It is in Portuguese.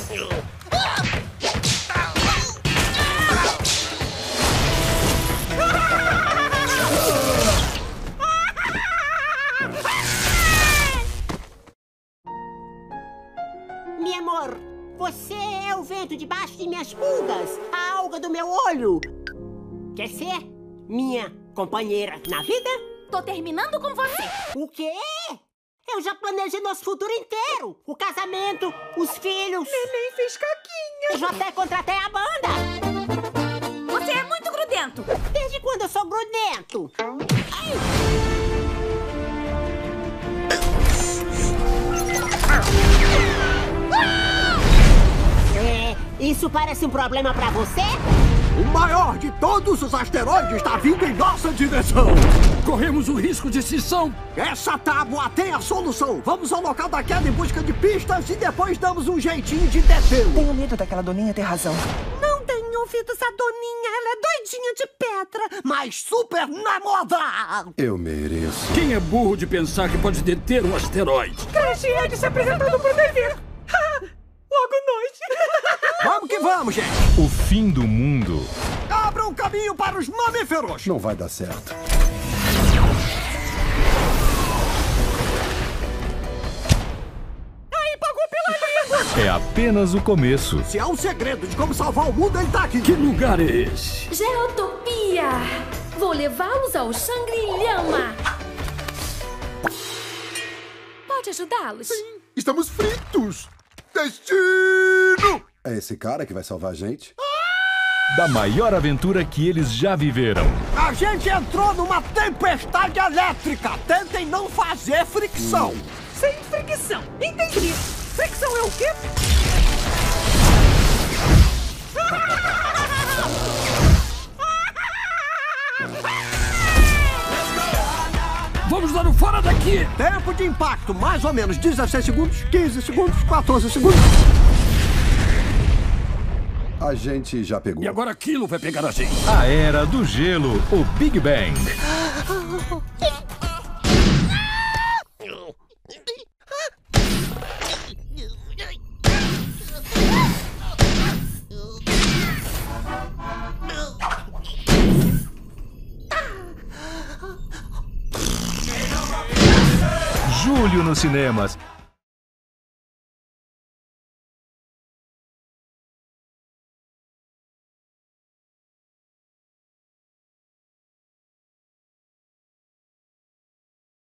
Meu amor, você é o vento debaixo de minhas pulgas, a alga do meu olho. Quer ser minha companheira na vida? Tô terminando com você. O quê? Eu já planejei nosso futuro inteiro. O casamento, os filhos. Neném fez caquinha. Eu já até contratei a banda. Você é muito grudento. Desde quando eu sou grudento? Ai. Isso parece um problema pra você? O maior de todos os asteroides está vindo em nossa direção. Corremos o risco de extinção. Essa tábua tem a solução. Vamos ao local da queda em busca de pistas e depois damos um jeitinho de detê-lo. Tenho medo daquela doninha ter razão. Não tenho ouvido essa doninha. Ela é doidinha de pedra. Mas super na moda. Eu mereço. Quem é burro de pensar que pode deter um asteroide? Crash Ed se apresentando pro dever. Logo nós. Vamos que vamos, gente. O fim do mundo Abra um caminho para os mamíferos. não vai dar certo. Aí pagou pela língua. É apenas o começo. Se há um segredo de como salvar o mundo, ele tá aqui. Que lugar é esse? Geotopia. Vou levá-los ao Shangri-Lama. Pode ajudá-los? Estamos fritos! Destino! É esse cara que vai salvar a gente? Da maior aventura que eles já viveram. A gente entrou numa tempestade elétrica. Tentem não fazer fricção. Sem fricção. Entendi. Fricção é o quê? Vamos dar um fora daqui! Tempo de impacto, mais ou menos 16 segundos, 15 segundos, 14 segundos. A gente já pegou. E agora aquilo vai pegar a gente. A Era do Gelo, o Big Bang. Julho nos cinemas.